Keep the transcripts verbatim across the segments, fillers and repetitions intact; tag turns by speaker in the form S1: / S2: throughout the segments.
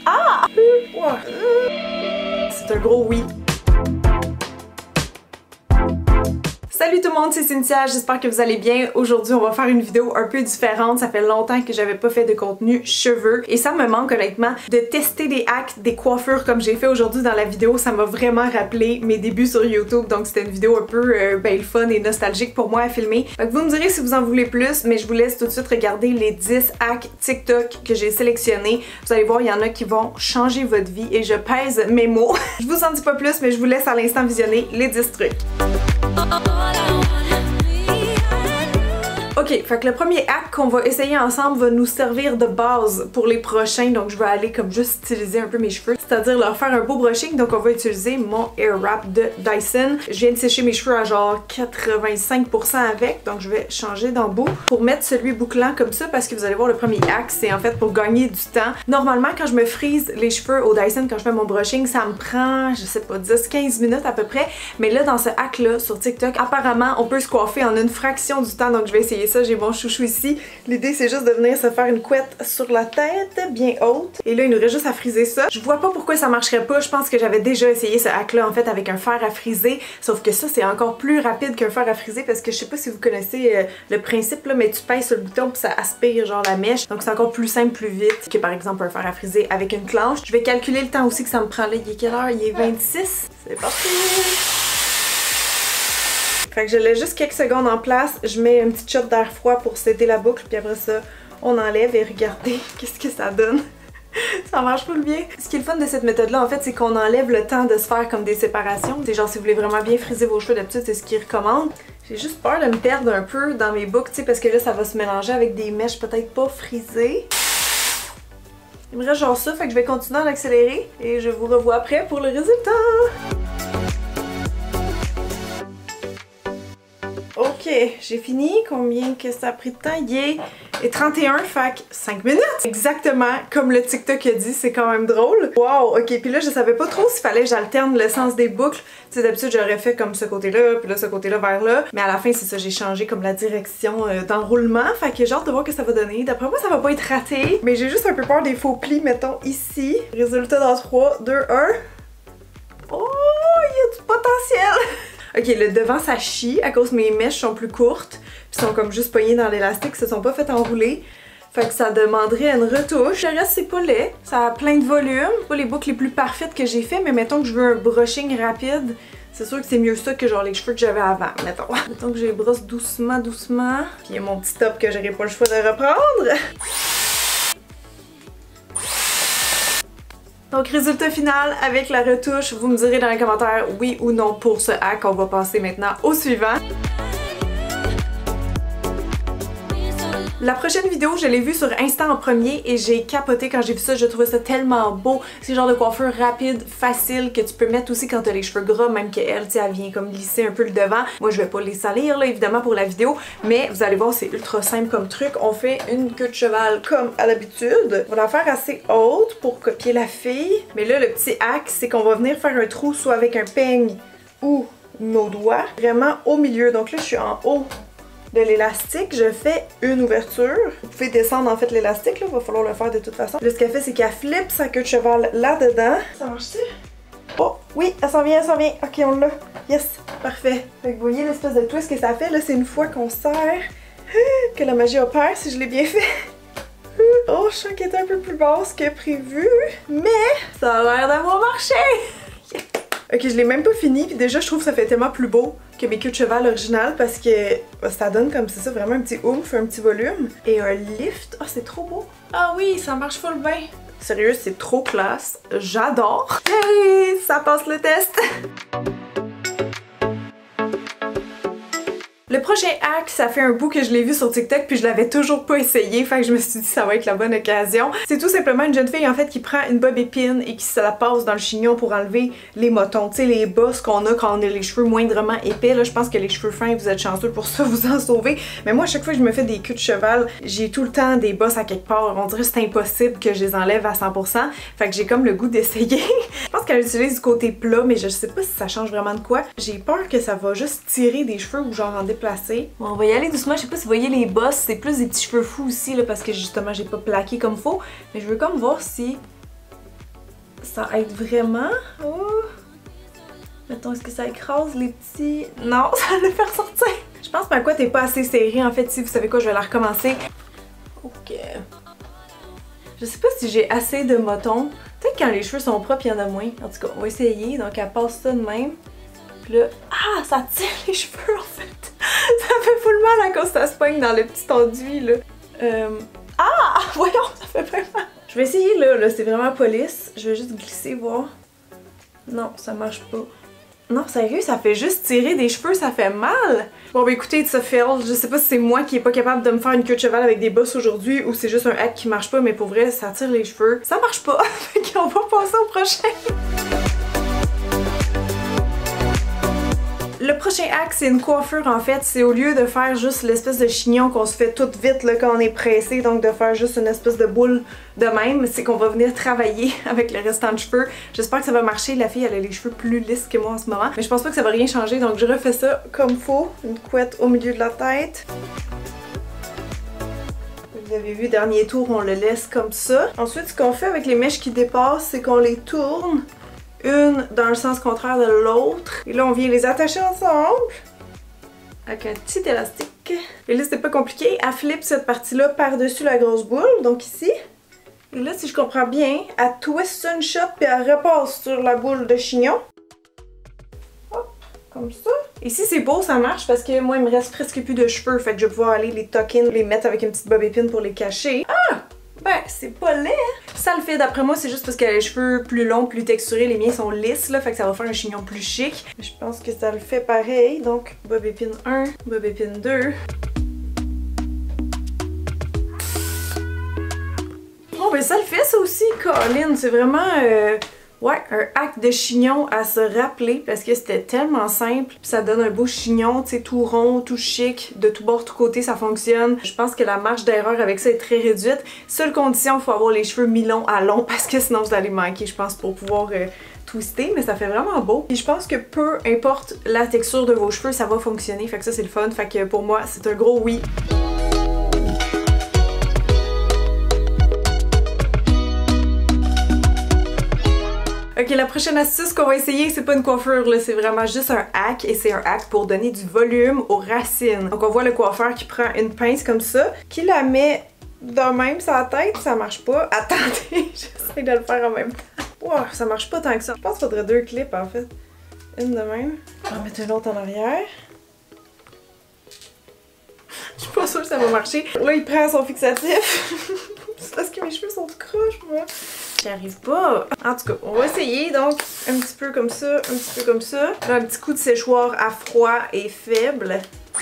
S1: Ah! C'est un gros oui. Salut tout le monde, c'est Cynthia, j'espère que vous allez bien. Aujourd'hui, on va faire une vidéo un peu différente. Ça fait longtemps que j'avais pas fait de contenu cheveux et ça me manque honnêtement de tester des hacks, des coiffures comme j'ai fait aujourd'hui dans la vidéo. Ça m'a vraiment rappelé mes débuts sur YouTube, donc c'était une vidéo un peu euh, ben, le fun et nostalgique pour moi à filmer. Donc vous me direz si vous en voulez plus, mais je vous laisse tout de suite regarder les dix hacks TikTok que j'ai sélectionnés. Vous allez voir, il y en a qui vont changer votre vie et je pèse mes mots. Je vous en dis pas plus, mais je vous laisse à l'instant visionner les dix trucs. Ok, fait que le premier hack qu'on va essayer ensemble va nous servir de base pour les prochains, donc je vais aller comme juste styliser un peu mes cheveux, c'est-à-dire leur faire un beau brushing, donc on va utiliser mon Air Wrap de Dyson. Je viens de sécher mes cheveux à genre quatre-vingt-cinq pour cent avec, donc je vais changer d'embout pour mettre celui bouclant comme ça, parce que vous allez voir le premier hack, c'est en fait pour gagner du temps. Normalement, quand je me frise les cheveux au Dyson, quand je fais mon brushing, ça me prend, je sais pas, dix quinze minutes à peu près, mais là, dans ce hack-là, sur TikTok, apparemment, on peut se coiffer en une fraction du temps, donc je vais essayer ça. J'ai mon chouchou ici. L'idée, c'est juste de venir se faire une couette sur la tête, bien haute. Et là, il nous reste juste à friser ça. Je vois pas pourquoi ça marcherait pas. Je pense que j'avais déjà essayé ce hack-là, en fait, avec un fer à friser. Sauf que ça, c'est encore plus rapide qu'un fer à friser parce que je sais pas si vous connaissez euh, le principe, là, mais tu pèses sur le bouton puis ça aspire, genre, la mèche. Donc, c'est encore plus simple, plus vite que, par exemple, un fer à friser avec une planche. Je vais calculer le temps aussi que ça me prend là. Il est quelle heure? Il est vingt-six. C'est parti! Fait que je laisse juste quelques secondes en place, je mets un petit shot d'air froid pour setter la boucle, puis après ça, on enlève et regardez qu'est-ce que ça donne. Ça marche pas le bien. Ce qui est le fun de cette méthode-là, en fait, c'est qu'on enlève le temps de se faire comme des séparations. C'est genre, si vous voulez vraiment bien friser vos cheveux, d'habitude, c'est ce qu'ils recommandent. J'ai juste peur de me perdre un peu dans mes boucles, tu sais, parce que là, ça va se mélanger avec des mèches peut-être pas frisées. Il me reste genre ça, fait que je vais continuer à l'accélérer et je vous revois après pour le résultat. Ok, j'ai fini. Combien que ça a pris de temps? Il est trente et un, fait que cinq minutes! Exactement comme le TikTok a dit, c'est quand même drôle. Wow, ok, puis là je savais pas trop s'il fallait que j'alterne le sens des boucles. Tu sais, d'habitude j'aurais fait comme ce côté-là, puis là ce côté-là vers là. Mais à la fin, c'est ça, j'ai changé comme la direction euh, d'enroulement. Fait que j'ai hâte de voir que ça va donner. D'après moi, ça va pas être raté. Mais j'ai juste un peu peur des faux plis, mettons ici. Résultat dans trois, deux, un. Oh, il y a du potentiel! Ok, le devant ça chie à cause que mes mèches sont plus courtes, puis sont comme juste poignées dans l'élastique, se sont pas fait enrouler. Fait que ça demanderait une retouche. Le reste c'est pas laid, ça a plein de volume. Pas les boucles les plus parfaites que j'ai fait, mais mettons que je veux un brushing rapide, c'est sûr que c'est mieux ça que genre les cheveux que j'avais avant, mettons. Mettons que je les brosse doucement, doucement. Puis il y a mon petit top que j'aurais pas le choix de reprendre. Donc résultat final avec la retouche, vous me direz dans les commentaires oui ou non pour ce hack. On va passer maintenant au suivant. La prochaine vidéo, je l'ai vue sur Insta en premier et j'ai capoté quand j'ai vu ça. Je trouvais ça tellement beau. C'est le genre de coiffure rapide, facile, que tu peux mettre aussi quand t'as les cheveux gras, même qu'elle, tu sais, elle vient comme lisser un peu le devant. Moi, je vais pas les salir, là, évidemment, pour la vidéo, mais vous allez voir, c'est ultra simple comme truc. On fait une queue de cheval comme à l'habitude. On va la faire assez haute pour copier la fille. Mais là, le petit hack, c'est qu'on va venir faire un trou soit avec un peigne ou nos doigts, vraiment au milieu. Donc là, je suis en haut de l'élastique, je fais une ouverture. Vous pouvez descendre en fait l'élastique, là, il va falloir le faire de toute façon. Là, ce qu'elle fait, c'est qu'elle flippe sa queue de cheval là-dedans. Ça marche-tu? Oh, oui, elle s'en vient, elle s'en vient. Ok, on l'a. Yes, parfait. Fait que vous voyez l'espèce de twist que ça fait, là, c'est une fois qu'on serre que la magie opère, si je l'ai bien fait. Oh, je sens qu'elle est un peu plus basse que prévu, mais ça a l'air d'avoir marché! Ok, je l'ai même pas fini, puis déjà je trouve que ça fait tellement plus beau que mes queues de cheval originales parce que ça donne comme c'est ça, vraiment un petit oomph, un petit volume. Et un lift, oh c'est trop beau! Ah oui, ça marche full bien! Sérieux, c'est trop classe, j'adore! Hey, ça passe le test! Le prochain hack, ça fait un bout que je l'ai vu sur TikTok puis je l'avais toujours pas essayé, fait que je me suis dit ça va être la bonne occasion. C'est tout simplement une jeune fille en fait qui prend une bob épine et qui se la passe dans le chignon pour enlever les motons, tu sais les bosses qu'on a quand on a les cheveux moindrement épais. Là, je pense que les cheveux fins, vous êtes chanceux pour ça, vous en sauvez. Mais moi, à chaque fois que je me fais des queues de cheval, j'ai tout le temps des bosses à quelque part. On dirait que c'est impossible que je les enlève à cent pour cent. Fait que j'ai comme le goût d'essayer. Je pense qu'elle utilise du côté plat, mais je sais pas si ça change vraiment de quoi. J'ai peur que ça va juste tirer des cheveux ou genre en déplacer. Bon, on va y aller doucement. Je sais pas si vous voyez les bosses, c'est plus des petits cheveux fous aussi là, parce que justement j'ai pas plaqué comme faut. Mais je veux comme voir si ça aide vraiment. Oh. Mettons, est-ce que ça écrase les petits... Non, ça va le faire sortir. Je pense que ma couette n'est pas assez serrée. En fait, si vous savez quoi, je vais la recommencer. Ok. Je sais pas si j'ai assez de moton. Peut-être que quand les cheveux sont propres, il y en a moins. En tout cas, on va essayer. Donc, elle passe ça de même. Puis là, ah, ça tire les cheveux en fait. Ça fait full mal à cause que ça se pogne dans le petit enduit là. Euh... Ah, voyons, ça fait pas mal. Je vais essayer là, là, c'est vraiment pas lisse. Je vais juste glisser, voir. Non, ça marche pas. Non, sérieux, ça fait juste tirer des cheveux, ça fait mal! Bon, bah écoutez, it's a fail. Je sais pas si c'est moi qui est pas capable de me faire une queue de cheval avec des bosses aujourd'hui ou c'est juste un hack qui marche pas, mais pour vrai, ça tire les cheveux. Ça marche pas! Fait qu'on va passer au prochain! Le prochain hack, c'est une coiffure en fait. C'est au lieu de faire juste l'espèce de chignon qu'on se fait tout vite là, quand on est pressé, donc de faire juste une espèce de boule de même, c'est qu'on va venir travailler avec le restant de cheveux. J'espère que ça va marcher. La fille, elle a les cheveux plus lisses que moi en ce moment, mais je pense pas que ça va rien changer, donc je refais ça comme faut. Une couette au milieu de la tête. Vous avez vu, dernier tour, on le laisse comme ça. Ensuite, ce qu'on fait avec les mèches qui dépassent, c'est qu'on les tourne. Une dans le sens contraire de l'autre. Et là, on vient les attacher ensemble avec un petit élastique. Et là, c'est pas compliqué. Elle flippe cette partie-là par-dessus la grosse boule, donc ici. Et là, si je comprends bien, elle twist une shot puis elle repasse sur la boule de chignon. Hop, comme ça. Ici, c'est beau, ça marche parce que moi, il me reste presque plus de cheveux. Fait que je vais pouvoir aller les tuck in, les mettre avec une petite bobépine pour les cacher. Ah! Ben, c'est pas laid, hein? Ça le fait, d'après moi, c'est juste parce qu'elle a les cheveux plus longs, plus texturés. Les miens sont lisses, là, fait que ça va faire un chignon plus chic. Je pense que ça le fait pareil. Donc, bobépine un, bobépine deux. Oh, ben ça le fait, ça aussi, Colin. C'est vraiment... Euh... Ouais, un hack de chignon à se rappeler parce que c'était tellement simple. Puis ça donne un beau chignon, tu sais, tout rond, tout chic, de tout bord, tout côté, ça fonctionne. Je pense que la marge d'erreur avec ça est très réduite. Seule condition, il faut avoir les cheveux mi-longs à longs parce que sinon vous allez manquer, je pense, pour pouvoir euh, twister. Mais ça fait vraiment beau. Et je pense que peu importe la texture de vos cheveux, ça va fonctionner. Fait que ça, c'est le fun. Fait que pour moi, c'est un gros oui. Ok, la prochaine astuce qu'on va essayer, c'est pas une coiffure, là, c'est vraiment juste un hack et c'est un hack pour donner du volume aux racines. Donc on voit le coiffeur qui prend une pince comme ça, qui la met de même sur la tête, ça marche pas. Attendez, j'essaie de le faire en même temps. Wow, ça marche pas tant que ça. Je pense qu'il faudrait deux clips en fait. Une de même. On va mettre une autre en arrière. Je suis pas sûre que ça va marcher. Là, il prend son fixatif. C'est parce que mes cheveux sont tout croches, moi. J'y arrive pas. En tout cas, on va essayer. Donc, un petit peu comme ça, un petit peu comme ça. Là, un petit coup de séchoir à froid et faible.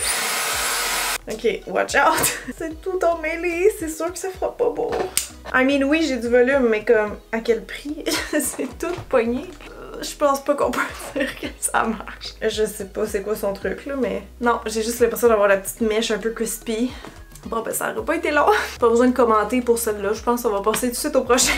S1: Ok, watch out. C'est tout emmêlé. C'est sûr que ça fera pas beau. I mean, oui, j'ai du volume, mais comme, à quel prix? C'est tout pogné. Je pense pas qu'on peut dire que ça marche. Je sais pas c'est quoi son truc là, mais non, j'ai juste l'impression d'avoir la petite mèche un peu crispy. Bon ben ça aurait pas été long. Pas besoin de commenter pour celle-là, je pense qu'on va passer tout de suite au prochain.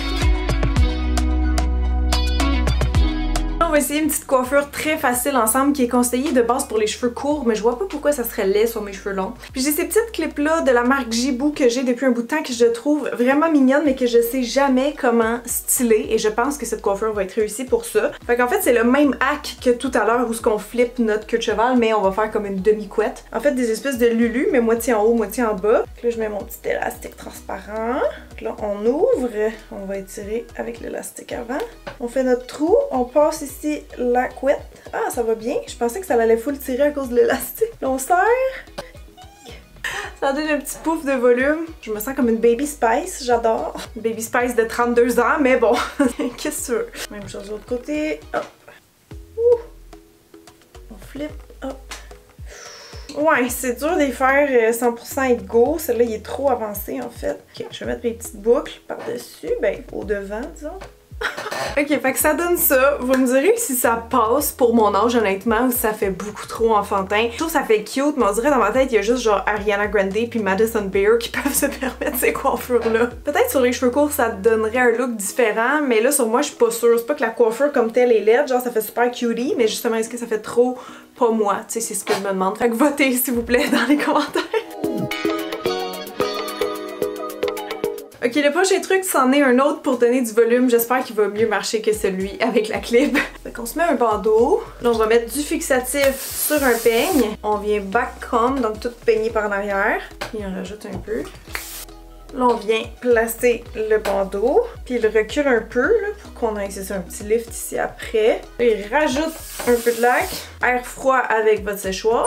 S1: On va essayer une petite coiffure très facile ensemble qui est conseillée de base pour les cheveux courts, mais je vois pas pourquoi ça serait laid sur mes cheveux longs. Puis j'ai ces petites clips là de la marque Jibou que j'ai depuis un bout de temps que je trouve vraiment mignonne mais que je sais jamais comment styler et je pense que cette coiffure va être réussie pour ça. Fait qu'en fait c'est le même hack que tout à l'heure où ce qu'on flippe notre queue de cheval mais on va faire comme une demi-couette. En fait des espèces de lulu mais moitié en haut, moitié en bas. Puis là je mets mon petit élastique transparent. Puis là on ouvre, on va étirer avec l'élastique avant. On fait notre trou, on passe ici la couette. Ah, ça va bien. Je pensais que ça allait full tirer à cause de l'élastique. Là, on serre. Ça donne un petit pouf de volume. Je me sens comme une Baby Spice. J'adore. Baby Spice de trente-deux ans, mais bon. Qu'est-ce que tu veux? Même chose de l'autre côté. Hop. Ouh. On flippe. Hop. Ouais, c'est dur de les faire cent pour cent égaux. Celui-là, il est trop avancé, en fait. Ok, je vais mettre mes petites boucles par-dessus. Ben, au devant, disons. Ok, fait que ça donne ça. Vous me direz si ça passe pour mon âge honnêtement ou si ça fait beaucoup trop enfantin. Je trouve que ça fait cute, mais on dirait dans ma tête il y a juste genre Ariana Grande puis Madison Beer qui peuvent se permettre ces coiffures-là. Peut-être sur les cheveux courts ça te donnerait un look différent, mais là sur moi je suis pas sûre. C'est pas que la coiffure comme telle est laide, genre ça fait super cutie, mais justement est-ce que ça fait trop pas moi? Tu sais, c'est ce que je me demande. Fait que votez s'il vous plaît dans les commentaires. Ok, le prochain truc, c'en est un autre pour donner du volume. J'espère qu'il va mieux marcher que celui avec la clip. Fait qu'on se met un bandeau. Là, on va mettre du fixatif sur un peigne. On vient back comb, donc tout peigné par en arrière. Puis on rajoute un peu. Là, on vient placer le bandeau, puis il recule un peu là, pour qu'on ait c'est ça, un petit lift ici après. Là, il rajoute un peu de lac, air froid avec votre séchoir.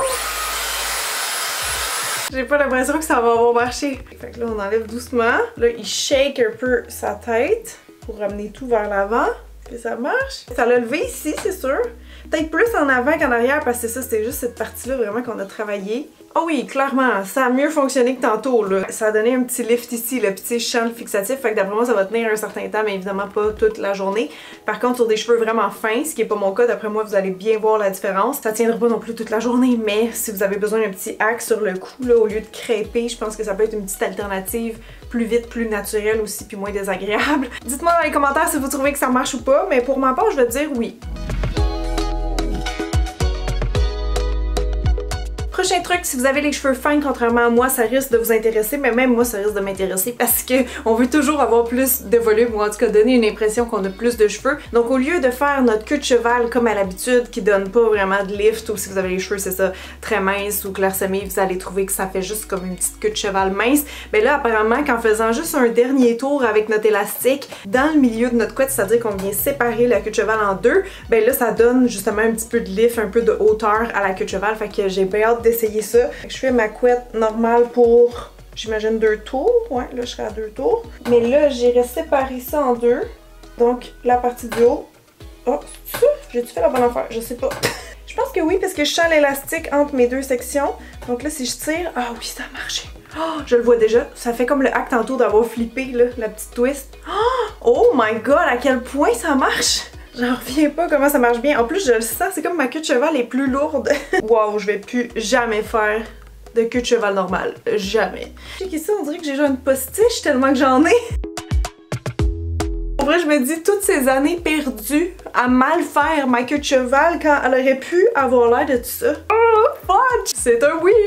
S1: J'ai pas l'impression que ça va avoir marché. Fait que là, on enlève doucement. Là, il shake un peu sa tête pour ramener tout vers l'avant. Puis ça marche. Ça l'a levé ici, c'est sûr. Peut-être plus en avant qu'en arrière parce que ça, c'était juste cette partie-là vraiment qu'on a travaillé. Oh oui, clairement, ça a mieux fonctionné que tantôt, là. Ça a donné un petit lift ici, le petit champ fixatif, fait que d'après moi, ça va tenir un certain temps, mais évidemment pas toute la journée. Par contre, sur des cheveux vraiment fins, ce qui est pas mon cas, d'après moi, vous allez bien voir la différence. Ça tiendra pas non plus toute la journée, mais si vous avez besoin d'un petit hack sur le cou, là, au lieu de crêper, je pense que ça peut être une petite alternative plus vite, plus naturelle aussi, puis moins désagréable. Dites-moi dans les commentaires si vous trouvez que ça marche ou pas, mais pour ma part, je vais dire oui. Prochain truc, si vous avez les cheveux fins, contrairement à moi, ça risque de vous intéresser, mais même moi, ça risque de m'intéresser parce que on veut toujours avoir plus de volume ou en tout cas donner une impression qu'on a plus de cheveux. Donc au lieu de faire notre queue de cheval comme à l'habitude qui donne pas vraiment de lift ou si vous avez les cheveux, c'est ça, très minces ou clairsemés, vous allez trouver que ça fait juste comme une petite queue de cheval mince. Mais là, apparemment, qu'en faisant juste un dernier tour avec notre élastique dans le milieu de notre couette, c'est-à-dire qu'on vient séparer la queue de cheval en deux, ben là, ça donne justement un petit peu de lift, un peu de hauteur à la queue de cheval. Fait que j'ai bien hâte d'essayer ça. Je fais ma couette normale pour, j'imagine, deux tours. Ouais, là, je serai à deux tours. Mais là, j'irai séparer ça en deux. Donc, la partie du haut. Oh, c'est ça? J'ai-tu fait la bonne affaire? Je sais pas. Je pense que oui, parce que je sens l'élastique entre mes deux sections. Donc là, si je tire... Ah oui, ça a marché. Oh, je le vois déjà. Ça fait comme le hack tantôt d'avoir flippé, là, la petite twist. Oh my god, à quel point ça marche! J'en reviens pas comment ça marche bien. En plus, je le sens, c'est comme ma queue de cheval est plus lourde. Wow, je vais plus jamais faire de queue de cheval normale. Jamais. Check ici, on dirait que j'ai genre une postiche tellement que j'en ai. En vrai, je me dis, toutes ces années perdues à mal faire ma queue de cheval quand elle aurait pu avoir l'air de tout ça. Oh, fudge! C'est un oui!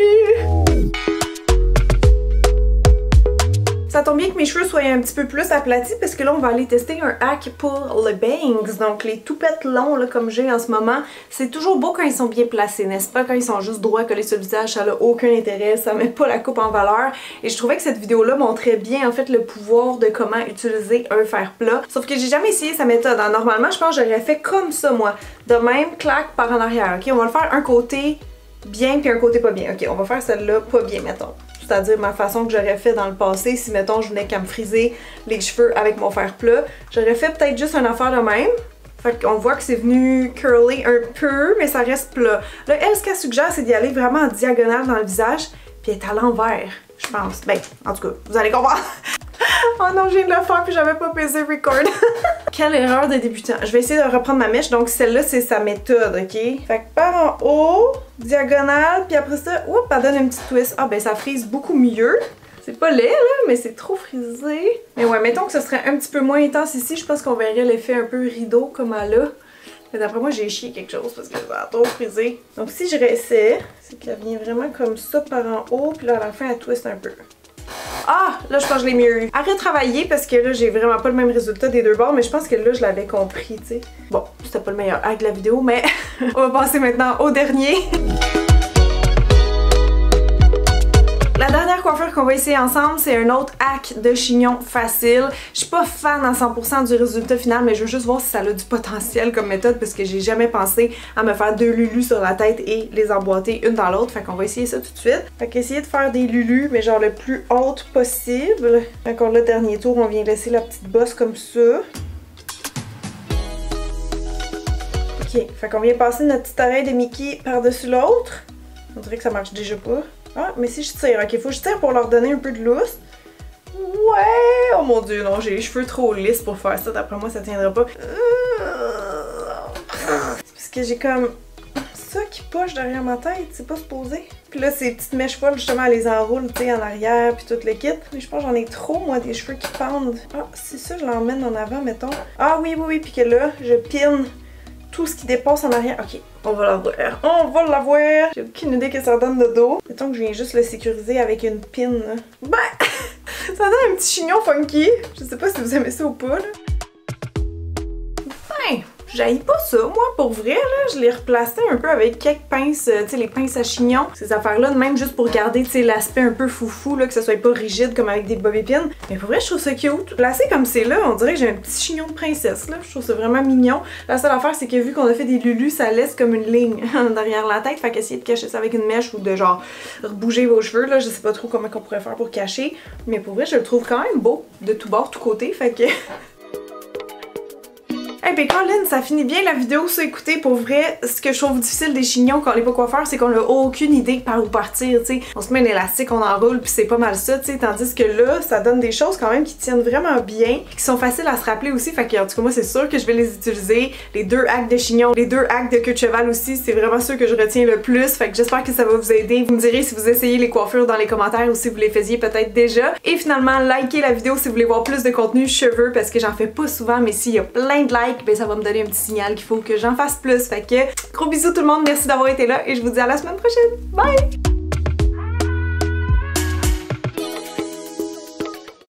S1: Ça tombe bien que mes cheveux soient un petit peu plus aplatis parce que là on va aller tester un hack pour les bangs, donc les toupettes longs là, comme j'ai en ce moment. C'est toujours beau quand ils sont bien placés, n'est-ce pas? Quand ils sont juste droits collés sur le visage, ça n'a aucun intérêt, ça met pas la coupe en valeur. Et je trouvais que cette vidéo là montrait bien en fait le pouvoir de comment utiliser un fer plat. Sauf que j'ai jamais essayé sa méthode. Hein. Normalement je pense que j'aurais fait comme ça moi, de même claque par en arrière. Ok, on va le faire un côté bien puis un côté pas bien. Ok, on va faire celle-là pas bien mettons. C'est-à-dire ma façon que j'aurais fait dans le passé si, mettons, je venais qu'à me friser les cheveux avec mon fer plat. J'aurais fait peut-être juste une affaire de même. Fait qu'on voit que c'est venu curler un peu, mais ça reste plat. Là, elle, ce qu'elle suggère, c'est d'y aller vraiment en diagonale dans le visage, puis être à l'envers, je pense. Ben, en tout cas, vous allez comprendre. Oh non, je viens de le faire puis j'avais pas pesé record. Quelle erreur de débutant. Je vais essayer de reprendre ma mèche. Donc celle-là, c'est sa méthode, ok? Fait que par en haut, diagonale, puis après ça, oups, elle donne une petite twist. Ah ben ça frise beaucoup mieux. C'est pas laid là, mais c'est trop frisé. Mais ouais, mettons que ce serait un petit peu moins intense ici. Je pense qu'on verrait l'effet un peu rideau comme elle a. Mais d'après moi, j'ai chié quelque chose parce que ça a trop frisé. Donc si je réessaie, c'est qu'elle vient vraiment comme ça par en haut, puis là à la fin, elle twist un peu. Ah! Là, je pense que je l'ai mieux eu. À retravailler parce que là, j'ai vraiment pas le même résultat des deux bords, mais je pense que là, je l'avais compris, tu sais. Bon, c'était pas le meilleur hack de la vidéo, mais on va passer maintenant au dernier. La dernière coiffure qu'on va essayer ensemble, c'est un autre hack de chignon facile. Je suis pas fan à cent pour cent du résultat final, mais je veux juste voir si ça a du potentiel comme méthode parce que j'ai jamais pensé à me faire deux lulus sur la tête et les emboîter une dans l'autre. Fait qu'on va essayer ça tout de suite. Fait qu'essayer de faire des lulus, mais genre le plus haute possible. Encore le dernier tour, on vient laisser la petite bosse comme ça. Ok, fait qu'on vient passer notre petite oreille de Mickey par-dessus l'autre. On dirait que ça marche déjà pas. Ah, mais si je tire, ok, faut que je tire pour leur donner un peu de lousse. Ouais! Oh mon dieu, non, j'ai les cheveux trop lisses pour faire ça, d'après moi ça tiendra pas. C'est parce que j'ai comme ça qui poche derrière ma tête, c'est pas supposé. Puis là, ces petites mèches folles, justement, elles les enroulent, tu sais, en arrière, puis tout le kit. Mais je pense que j'en ai trop, moi, des cheveux qui pendent. Ah, c'est ça, je l'emmène en avant, mettons. Ah oui, oui, oui, puis que là, je pine tout ce qui dépasse en arrière. Ok, on va l'avoir. On va l'avoir. J'ai aucune idée que ça donne de dos. Mettons que je viens juste le sécuriser avec une pin. Ben, Ça donne un petit chignon funky. Je sais pas si vous aimez ça ou pas, là. Ben, j'haïs pas ça, moi, pour vrai, là. Je l'ai replacé un peu avec quelques pinces, euh, tu sais, les pinces à chignon. Ces affaires-là, même juste pour garder, tu sais, l'aspect un peu foufou, là, que ça soit pas rigide comme avec des bobby pins. Mais pour vrai, je trouve ça cute. Placé comme c'est là, on dirait que j'ai un petit chignon de princesse, là. Je trouve ça vraiment mignon. La seule affaire, c'est que vu qu'on a fait des lulus, ça laisse comme une ligne derrière la tête. Fait qu'essayer de cacher ça avec une mèche ou de genre rebouger vos cheveux, là, je sais pas trop comment on pourrait faire pour cacher. Mais pour vrai, je le trouve quand même beau, de tout bord, tout côté. Fait que... Eh hey, ben Colin, ça finit bien la vidéo, ça. Écoutez, pour vrai, ce que je trouve difficile des chignons quand on est pas coiffeur, c'est qu'on a aucune idée par où partir, tu sais. On se met un élastique, on enroule, puis c'est pas mal ça, tu sais. Tandis que là, ça donne des choses quand même qui tiennent vraiment bien, qui sont faciles à se rappeler aussi. Fait que, en tout cas, moi, c'est sûr que je vais les utiliser. Les deux hacks de chignon, les deux hacks de queue de cheval aussi, c'est vraiment ceux que je retiens le plus. Fait que j'espère que ça va vous aider. Vous me direz si vous essayez les coiffures dans les commentaires ou si vous les faisiez peut-être déjà. Et finalement, likez la vidéo si vous voulez voir plus de contenu cheveux, parce que j'en fais pas souvent, mais s'il y a plein de likes, ben ça va me donner un petit signal qu'il faut que j'en fasse plus. Fait que gros bisous tout le monde, merci d'avoir été là et je vous dis à la semaine prochaine. Bye!